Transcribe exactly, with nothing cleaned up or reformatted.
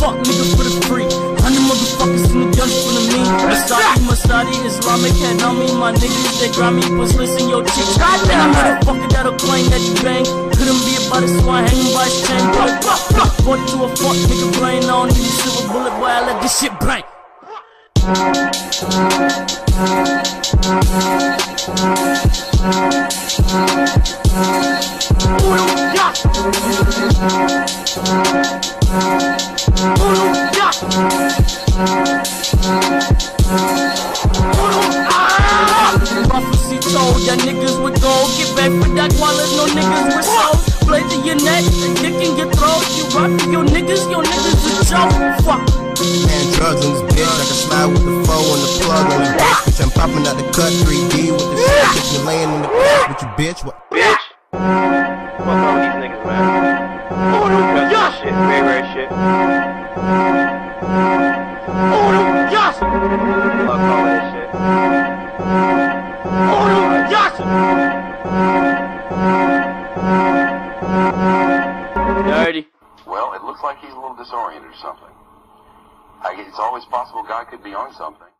fuck nigga for the free. Hundred motherfuckers in the guns for the me. Masadi, Masadi, Islamic head on me. My niggas, they grind me, push listen, yo, chick. And I'm motherfucker that'll claim that you bang. Couldn't be about it, so I hang by his chain. Put to a fuck nigga brain. I don't need a silver bullet, boy, I let this shit bang. Prophecy told that niggas would go get back for that wallet, no niggas with souls. Blade to your neck, dick in your throat. You rock for your niggas, your niggas a joke. Fuck. And drugs on this bitch, I can slide with the foe and the plug on the bitch. Bitch, I'm popping out the cut three D with the shit. Bitch, you laying in the back with your bitch. What? Bitch! Fuck all these niggas, man. Oh, no, yes! Shit, very rare shit. Oh, no, yes! Fuck all this shit. Oh, no, yes! Dirty. Well, it looks like he's a little disoriented or something. I guess it's always possible Guy could be on something.